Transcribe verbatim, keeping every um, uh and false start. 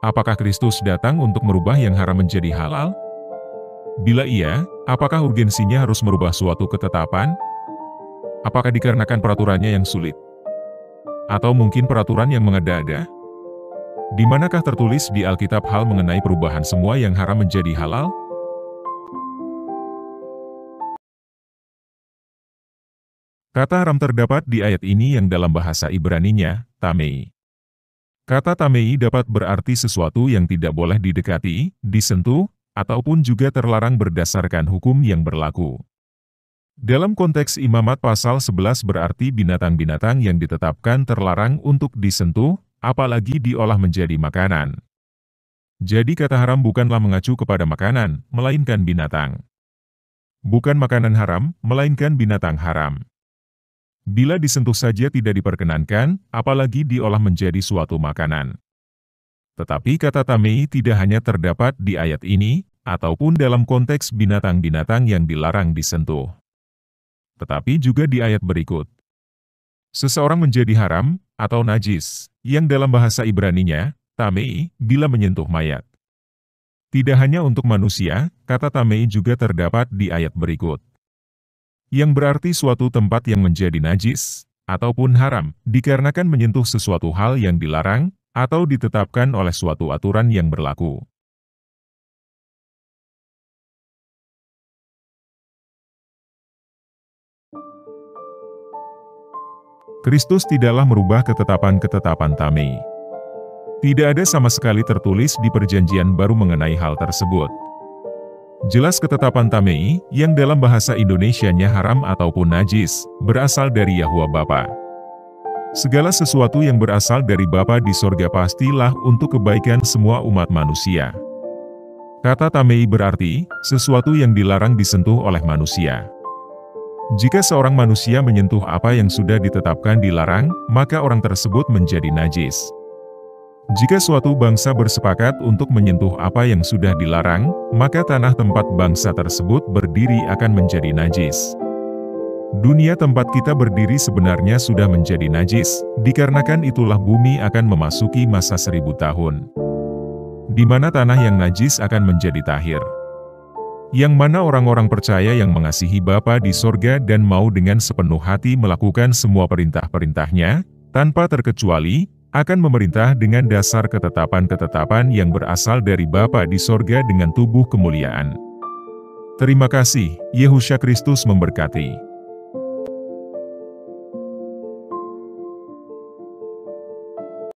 apakah Kristus datang untuk merubah yang haram menjadi halal? Bila iya, apakah urgensinya harus merubah suatu ketetapan? Apakah dikarenakan peraturannya yang sulit? Atau mungkin peraturan yang mengada-ada? Di manakah tertulis di Alkitab hal mengenai perubahan semua yang haram menjadi halal? Kata haram terdapat di ayat ini yang dalam bahasa Ibraninya, tamei. Kata tamei dapat berarti sesuatu yang tidak boleh didekati, disentuh, ataupun juga terlarang berdasarkan hukum yang berlaku. Dalam konteks Imamat pasal sebelas berarti binatang-binatang yang ditetapkan terlarang untuk disentuh, apalagi diolah menjadi makanan. Jadi kata haram bukanlah mengacu kepada makanan, melainkan binatang. Bukan makanan haram, melainkan binatang haram. Bila disentuh saja tidak diperkenankan, apalagi diolah menjadi suatu makanan. Tetapi kata tamei tidak hanya terdapat di ayat ini, ataupun dalam konteks binatang-binatang yang dilarang disentuh. Tetapi juga di ayat berikut. Seseorang menjadi haram, atau najis, yang dalam bahasa Ibraninya, tamei, bila menyentuh mayat. Tidak hanya untuk manusia, kata tamei juga terdapat di ayat berikut. Yang berarti suatu tempat yang menjadi najis, ataupun haram, dikarenakan menyentuh sesuatu hal yang dilarang, atau ditetapkan oleh suatu aturan yang berlaku. Kristus tidaklah merubah ketetapan-ketetapan tamei. Tidak ada sama sekali tertulis di Perjanjian Baru mengenai hal tersebut. Jelas ketetapan tamei, yang dalam bahasa Indonesianya haram ataupun najis, berasal dari Yahuwa Bapa. Segala sesuatu yang berasal dari Bapa di sorga pastilah untuk kebaikan semua umat manusia. Kata tamei berarti, sesuatu yang dilarang disentuh oleh manusia. Jika seorang manusia menyentuh apa yang sudah ditetapkan dilarang, maka orang tersebut menjadi najis. Jika suatu bangsa bersepakat untuk menyentuh apa yang sudah dilarang, maka tanah tempat bangsa tersebut berdiri akan menjadi najis. Dunia tempat kita berdiri sebenarnya sudah menjadi najis, dikarenakan itulah bumi akan memasuki masa seribu tahun, di mana tanah yang najis akan menjadi tahir. Yang mana orang-orang percaya yang mengasihi Bapa di sorga dan mau dengan sepenuh hati melakukan semua perintah-perintahnya, tanpa terkecuali, akan memerintah dengan dasar ketetapan-ketetapan yang berasal dari Bapa di sorga dengan tubuh kemuliaan. Terima kasih, Yehusha Kristus memberkati.